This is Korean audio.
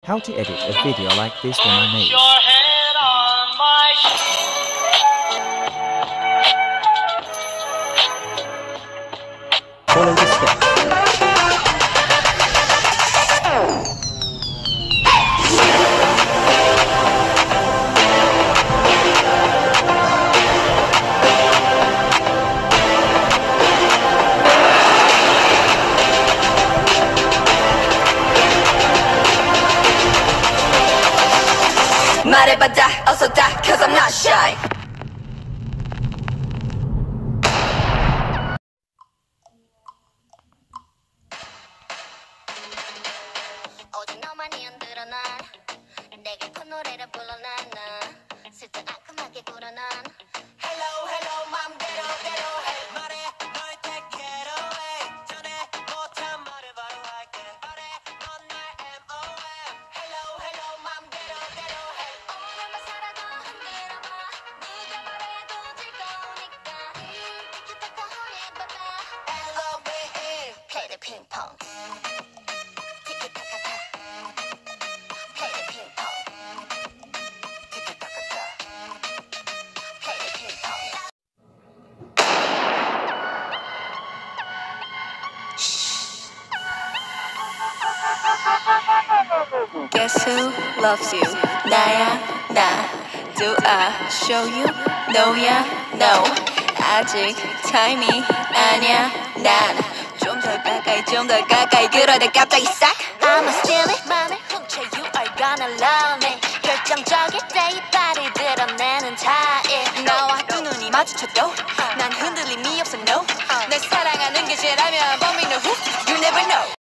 how to edit a video like this one I made. Your head on my Follow the steps. 말해봐 다 어서 다 cause I'm not shy. 오직 너만이 안 들어 난 내게 콧노래를 불러 난 슬쩍 앙큼하게 굴어 난 Hello hello 맘대로 대로 해 말해 널 take it away 전에 못한 말을 바로 할게 말해 넌 날 MOM Hello hello 맘대로 대로 해 오늘만 살아도 흔들어봐 누가 말해도 즐거우니까 티키타카 해봐봐 L-O-V-E play the ping pong 티키타카타 play the ping pong 티키타카타 play the ping pong Guess who loves you? 나야 나. Do I show you? No야 no. 아직 타임이 아니야 난. 좀 더 가까이 좀 더 가까이 그러다 갑자기 싹. I'ma steal it 맘을 훔쳐 You are gonna love me 결정적일 때 이빨을 드러내는 타입 나와 두 눈이 마주쳐도 난 흔들림이 없어 no. 날 사랑하는 게 죄라면 범인은 who? You never know.